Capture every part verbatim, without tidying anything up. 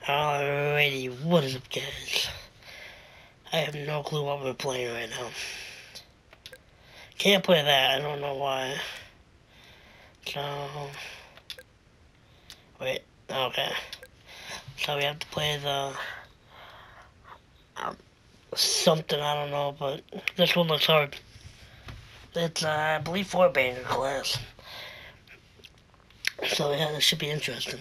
Alrighty, what is up, guys? I have no clue what we're playing right now. Can't play that, I don't know why. So... Wait, okay. So we have to play the... Um, something, I don't know, but this one looks hard. It's, uh, I believe, four banger class. So yeah, this should be interesting.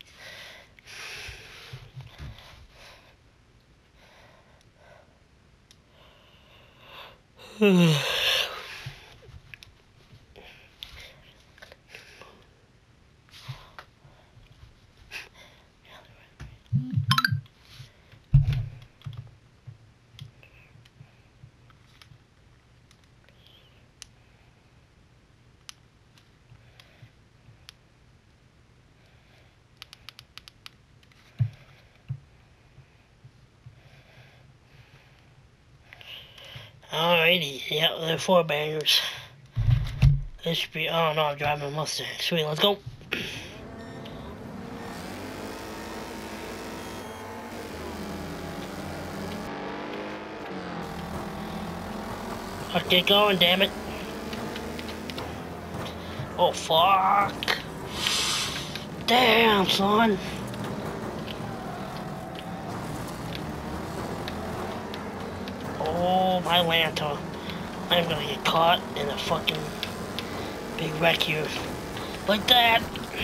Alrighty, yeah, they're four bangers. This should be, oh no, I'm driving a Mustang. Sweet, let's go. Let's get going, damn it. Oh, fuck. Damn, son. Oh, my Lanta. I'm gonna get caught in a fucking big wreck here. Like that.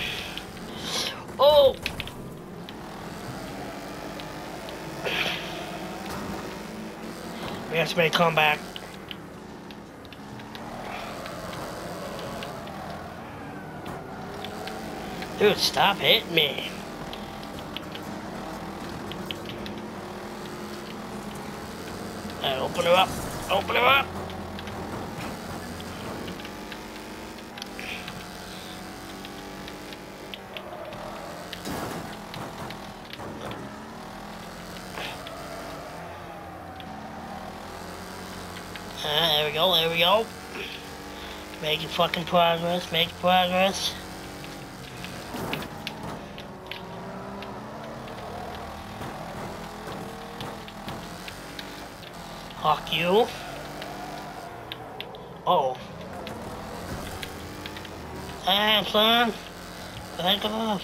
Oh! We have to make a comeback. Dude, stop hitting me. Right, open her up. Open her up. Alright, there we go, there we go. Making fucking progress, making progress. Fuck you. Uh oh. Damn, son. Back off.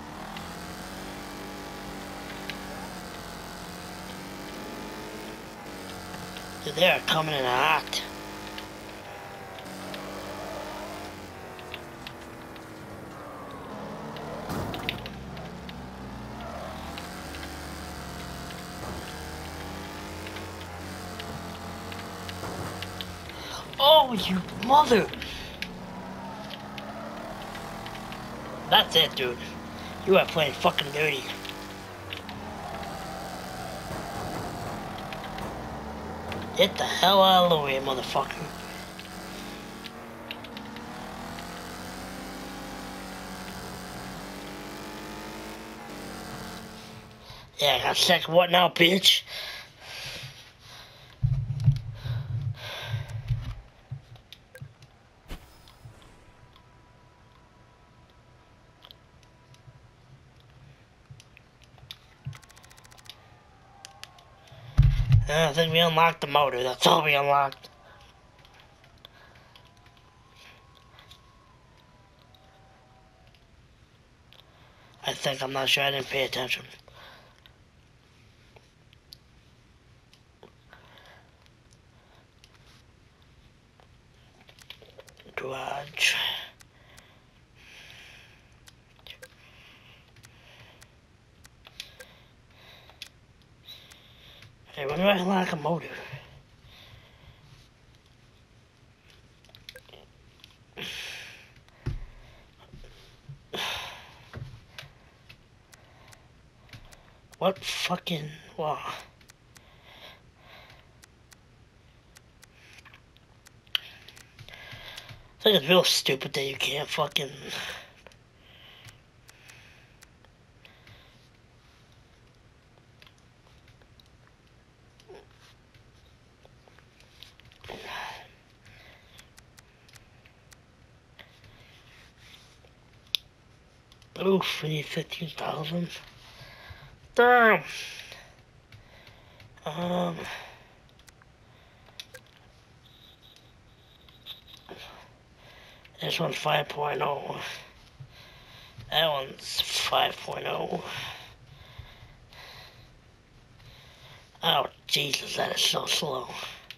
Dude, they're coming in hot. Oh, you mother! That's it, dude. You are playing fucking dirty. Get the hell out of the way, motherfucker. Yeah, I got second. What now, bitch? I think we unlocked the motor. That's all we unlocked. I think. I'm not sure. I didn't pay attention. Garage. Hey, when do I unlock a motor? What fucking... Wow. I think it's real stupid that you can't fucking... Oof, we need fifteen thousand. Damn. Um. This one's five point oh. That one's five point oh. Oh, Jesus, that is so slow.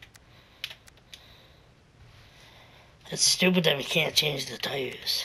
It's stupid that we can't change the tires.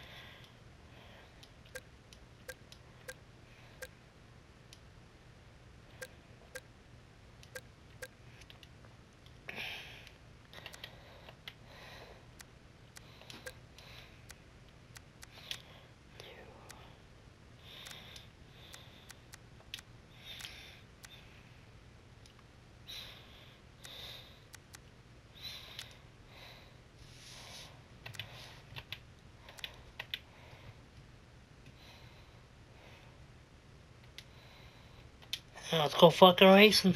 Now let's go fucking racing.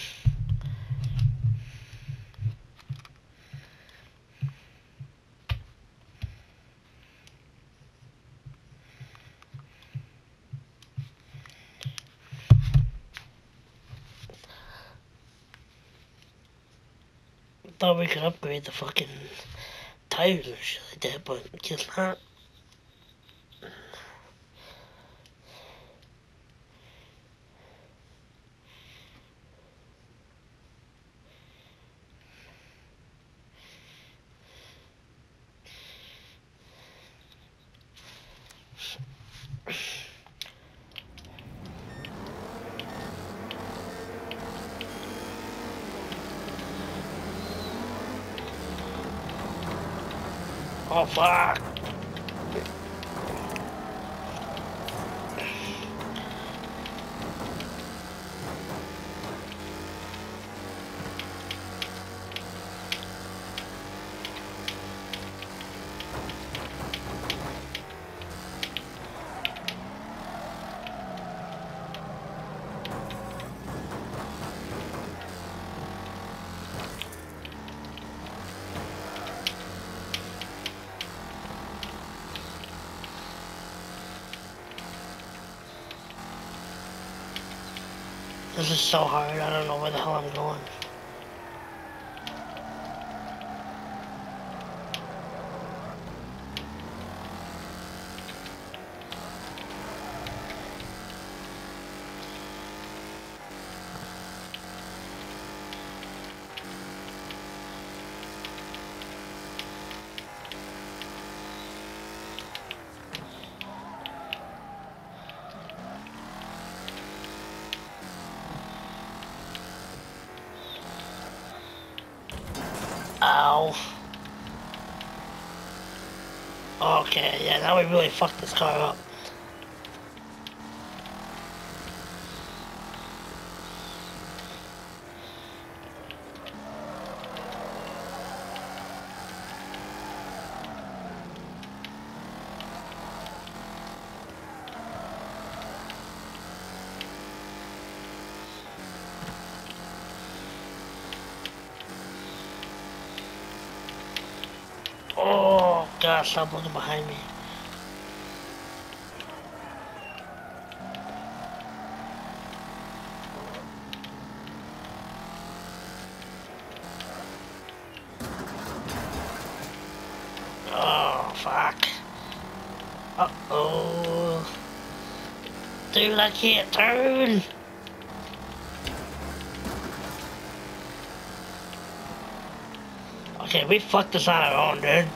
Thought we could upgrade the fucking tires and shit like that, but guess not. Oh fuck! This is so hard, I don't know where the hell I'm going. Ow. Okay, yeah, now we really fucked this car up. Oh, God, stop looking behind me. Oh, fuck. Uh-oh. Dude, I can't turn. Okay, we fucked this on our own, dude.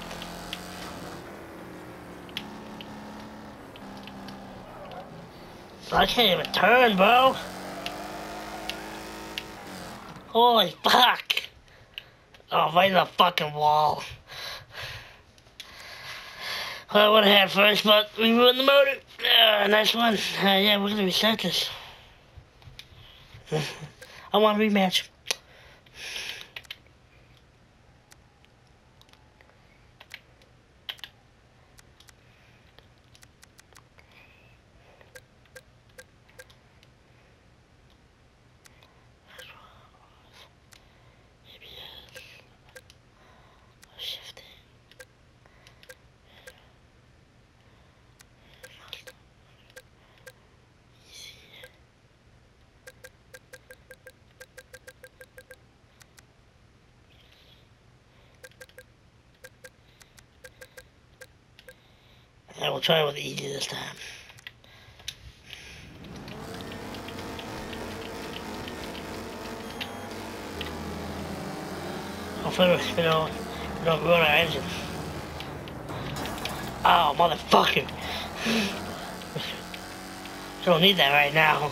I can't even turn, bro. Holy fuck. Oh, right in the fucking wall. Well, I would have had first, but we ruined the motor. Uh, nice one. Uh, yeah, we're gonna restart this. I want a rematch. I will try with easy this time. Hopefully we don't, we don't ruin our engine. Oh, motherfucker! Don't need that right now.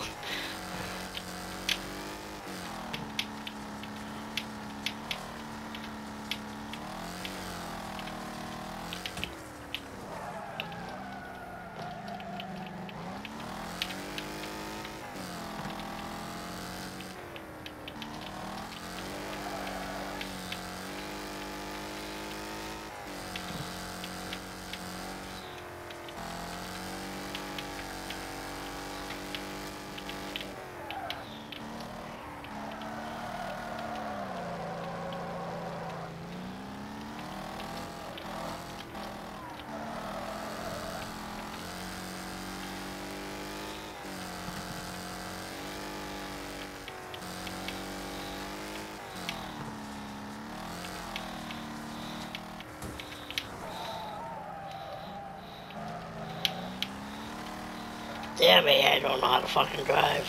Damn it, I don't know how to fucking drive.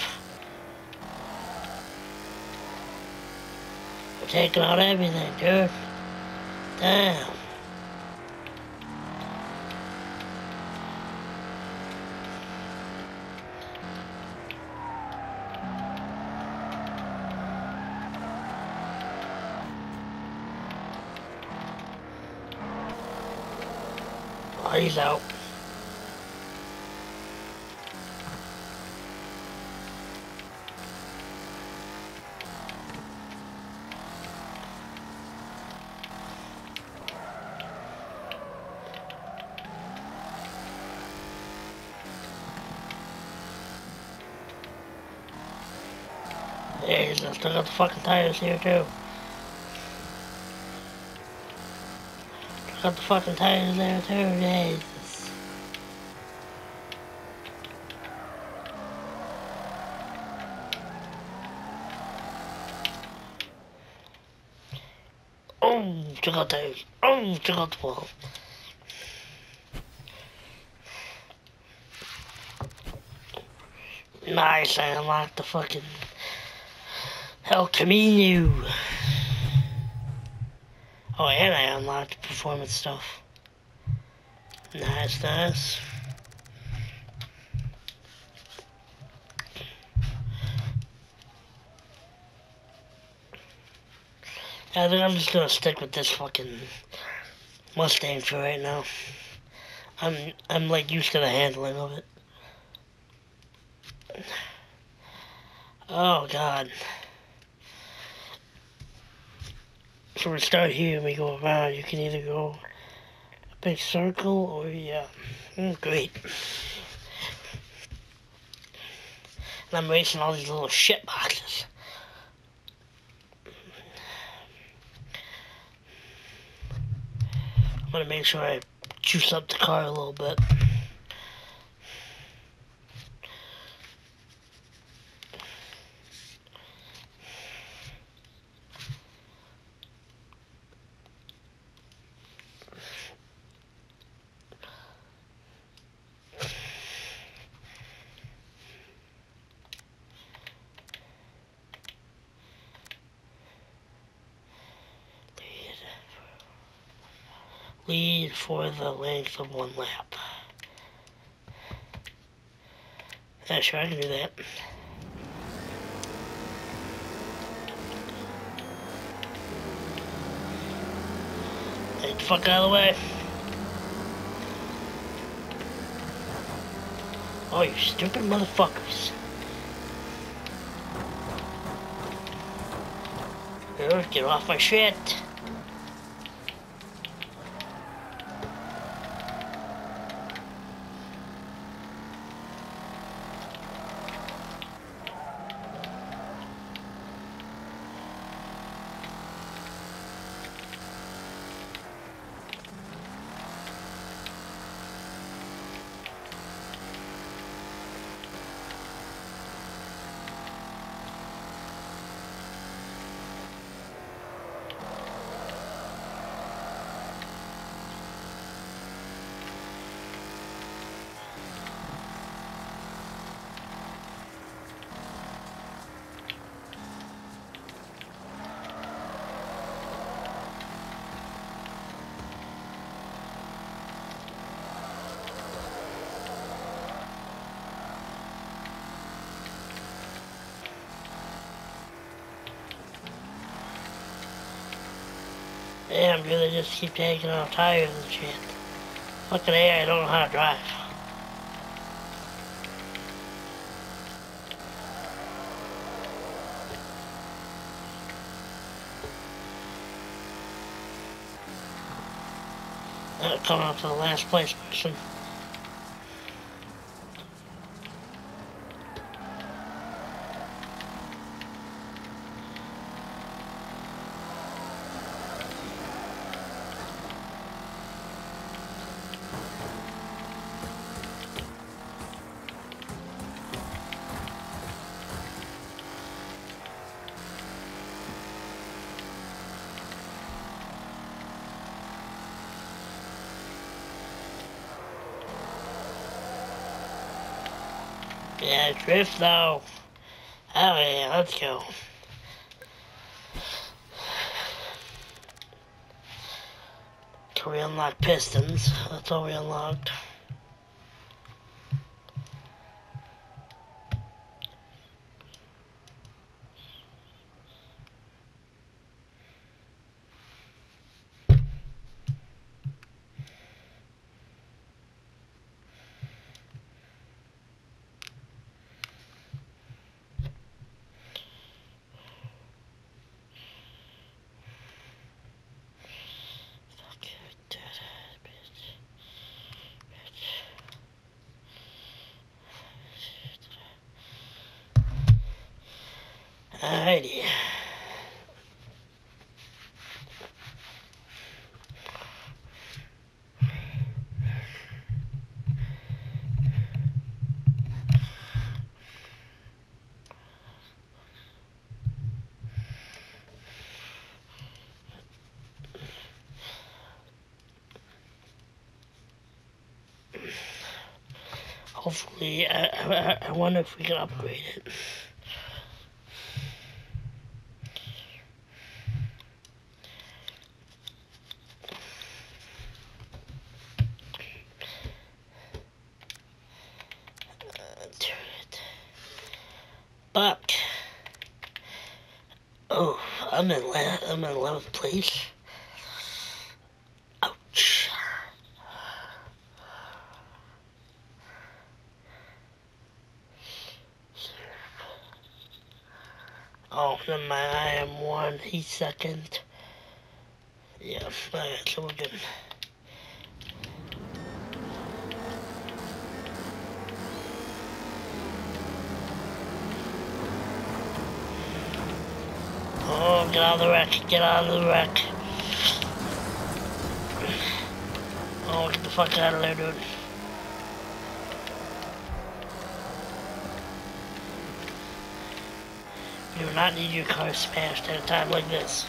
We're taking out everything, dude. Damn. Oh, he's out. Yeah, he's still got the fucking tires here too. Still got the fucking tires there too, Jesus. Oh, check out tires. Oh, check out the wall. Nice, I unlocked the fucking El Camino. Oh, and I unlocked performance stuff. Nice, nice. I think I'm just gonna stick with this fucking Mustang for right now. I'm I'm like used to the handling of it. Oh God. So we start here and we go around. You can either go a big circle or yeah. Mm, great. And I'm racing all these little shit boxes. I'm gonna make sure I juice up the car a little bit. Lead for the length of one lap. Yeah, sure, I can do that. Get the fuck out of the way. Oh, you stupid motherfuckers. Dude, get off my shit. Damn, dude, they just keep taking off tires and shit. Fucking A, I don't know how to drive. Uh, coming up to the last place person. Yeah, drift though. Oh yeah, let's go. Can we unlock pistons? That's all we unlocked. Alrighty. Hopefully, I, I, I wonder if we can upgrade it. But, oh, I'm in, la I'm in eleventh place. Ouch. Oh, never mind, I am one, he's second. Yeah, alright, so we're good. Oh, get out of the wreck, get out of the wreck. Oh, get the fuck out of there, dude. You do not need your car smashed at a time like this.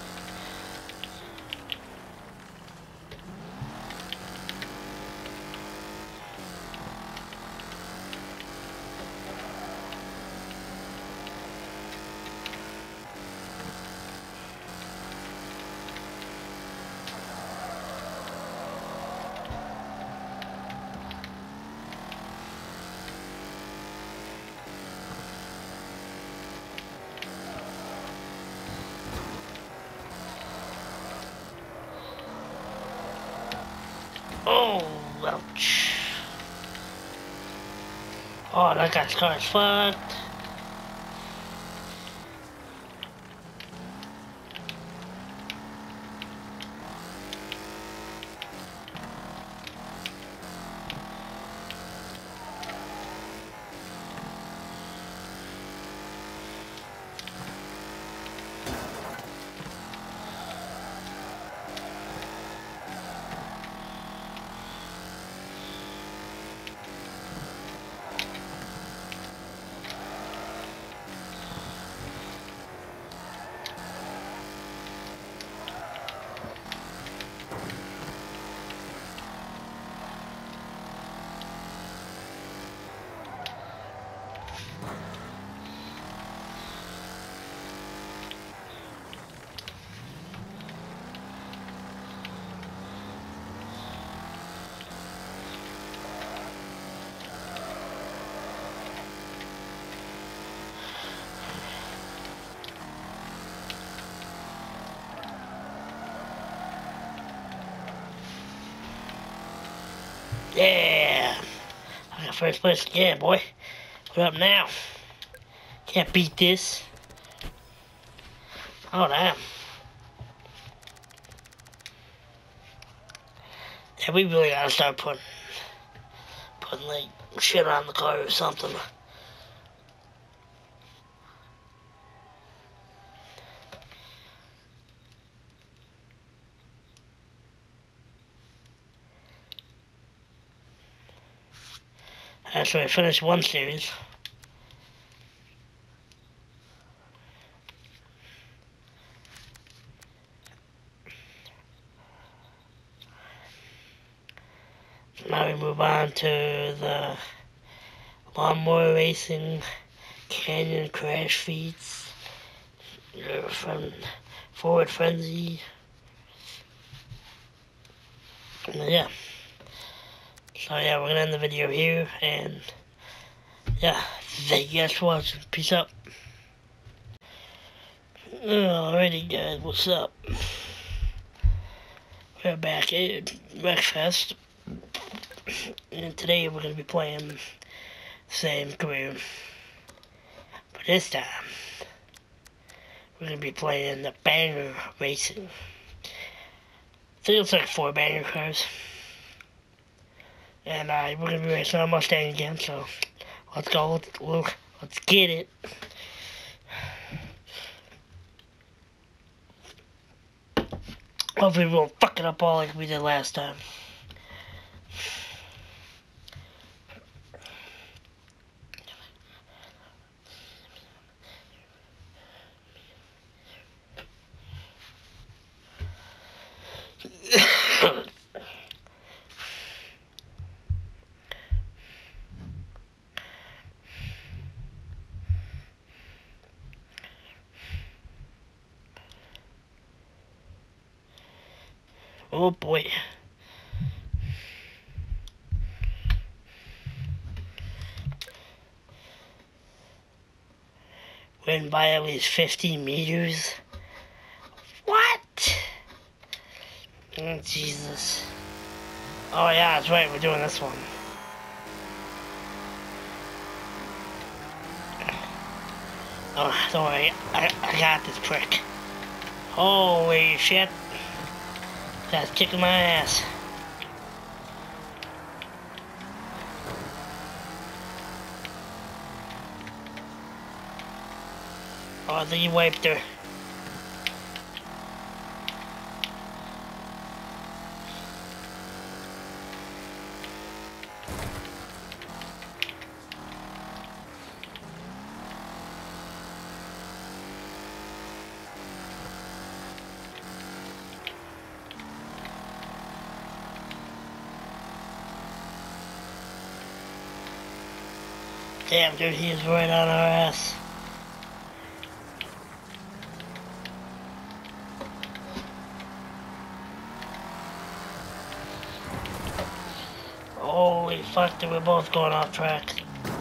Oh, ouch. Oh, that guy's car is fucked. Yeah! I got first place again, boy. What up now? Can't beat this. Oh, damn. Yeah, we really gotta start putting, putting like, shit on the car or something. Actually, I finished one series. Now we move on to the lawnmower racing, canyon crash feats, from Forward Frenzy. And yeah. So yeah, we're gonna end the video here, and yeah, thank you guys for watching. Peace out. Alrighty guys, what's up? We're back at Wreckfest, and today we're gonna be playing same career. But this time, we're gonna be playing the banger racing. I think it's like four banger cars. And uh, we're gonna be racing on Mustang again, so let's go, let's, look, let's get it. Hopefully we won't fuck it up all like we did last time. Oh boy. Went by at least fifty meters. What? Oh, Jesus. Oh yeah, that's right, we're doing this one. Oh, don't worry, I, I got this prick. Holy shit. That's kicking my ass. Oh, I think you wiped her. Damn, dude, he is right on our ass. Holy fuck, dude, we're both going off track.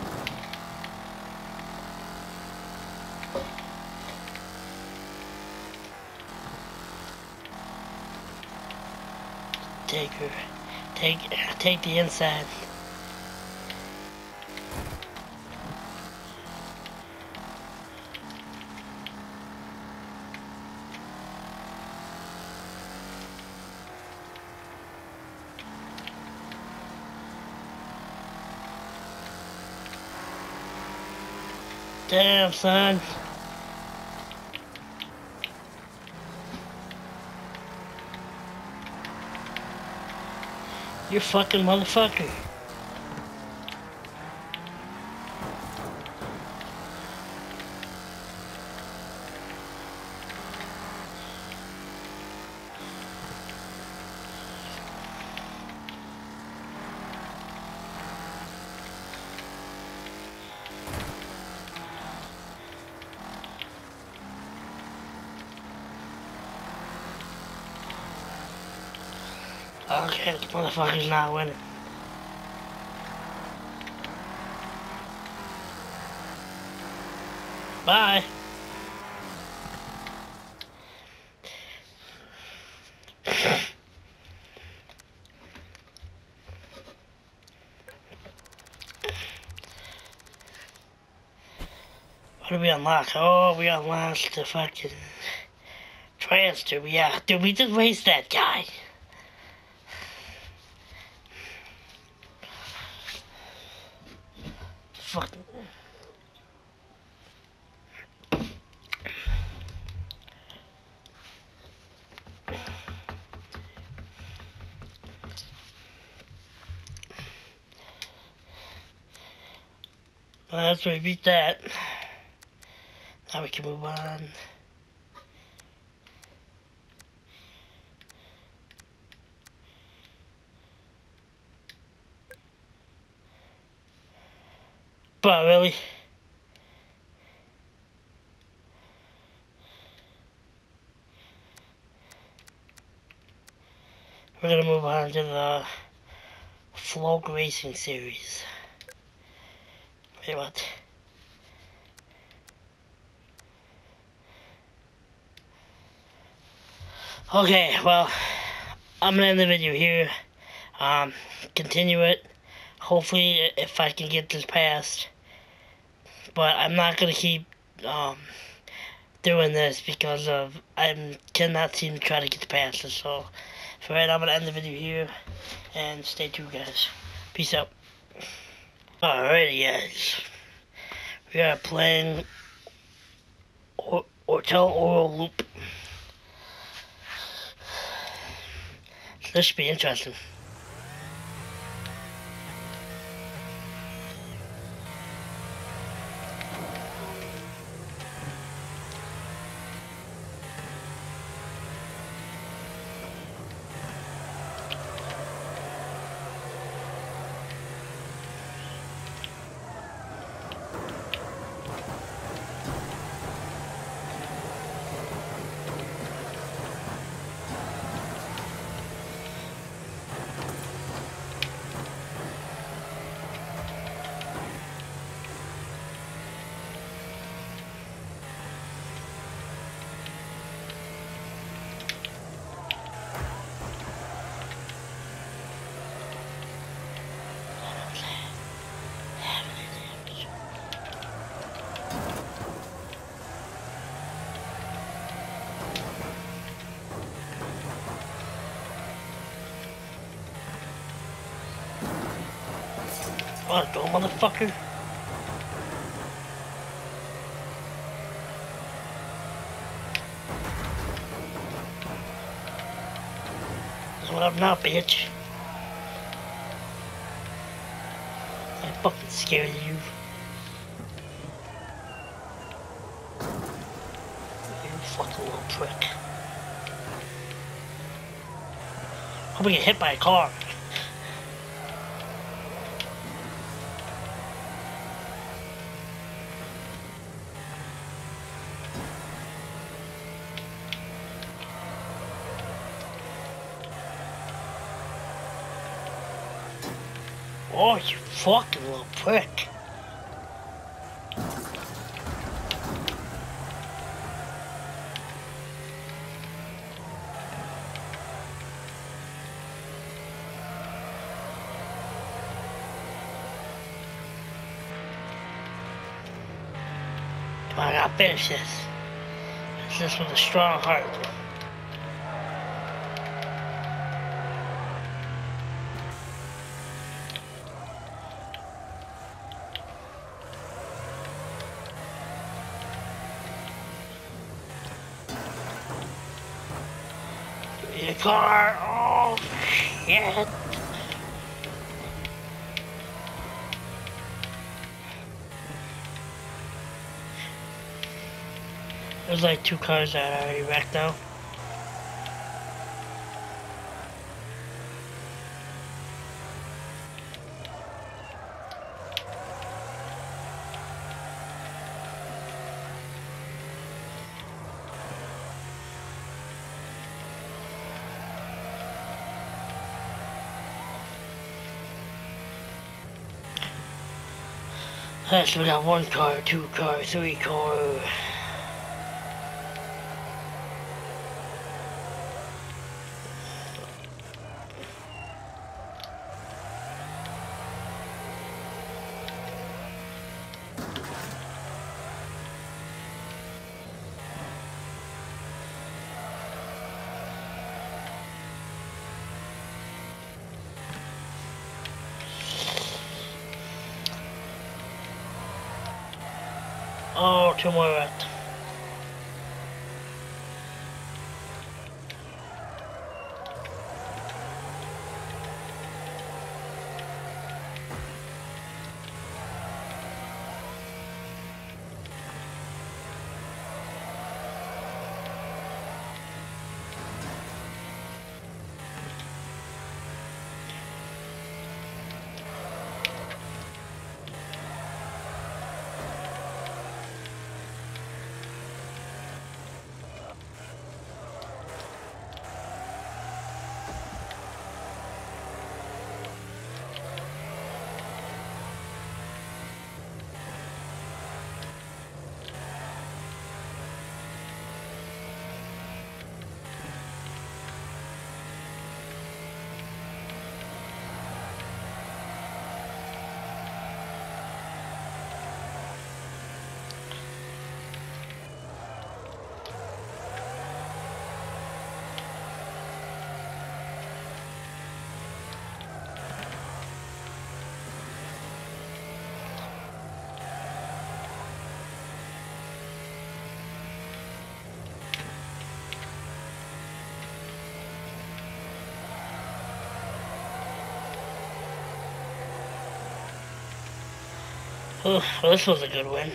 Take her. Take, take the inside. Damn, son. You fucking motherfucker. Okay, this motherfucker's not winning. Bye. What did we unlock? Oh, we unlocked the fucking transfer. Yeah, dude, we just raced that guy. Fucking. Well, that's where we beat that. Now we can move on. But really, we're gonna move on to the Float Racing Series. Wait, what? Okay, well, I'm gonna end the video here. Um, continue it. Hopefully, if I can get this passed. But I'm not gonna keep um doing this because of I cannot seem to try to get the passes. So, for right now, I'm gonna end the video here and stay tuned, guys. Peace out. Alrighty, guys. We are playing or Hotel Oral Loop. This should be interesting. What, go, motherfucker? What up now, bitch? I'm fucking scared of you. You fucking little prick. Hope we get hit by a car. Oh, you fucking little prick. Come on, I gotta finish this. Finish this with a strong heart. Your car, oh shit. There's like two cars that are already wrecked now. Alright, so we got one car, two car, three car. Oh, two more left. Oh, well, this was a good win.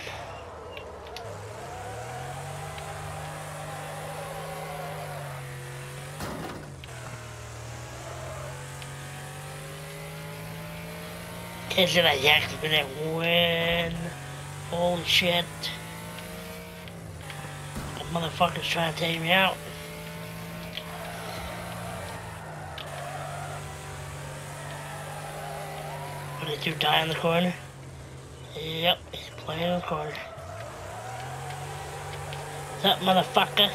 Can't say that Yak's gonna win. Holy shit. That motherfucker's trying to take me out. What did you die in the corner? Yep, he's playing in the corner. What's up, motherfucker?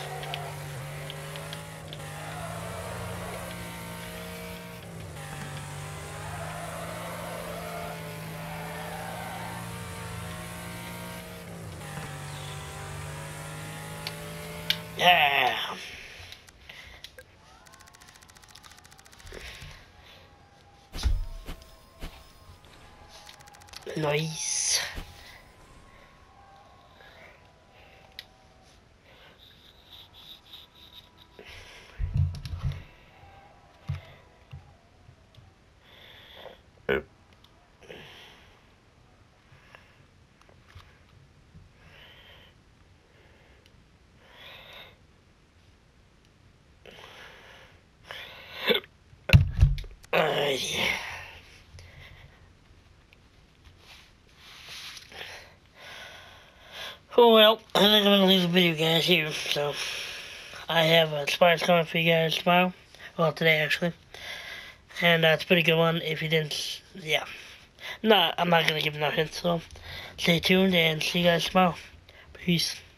Yeah. Nice. Alrighty. Oh well, I think I'm gonna leave the video guys here, so I have a surprise coming for you guys tomorrow. Well, today actually. And uh, it's a pretty good one if you didn't, yeah. No, I'm not gonna give no hints, so stay tuned and see you guys tomorrow. Peace.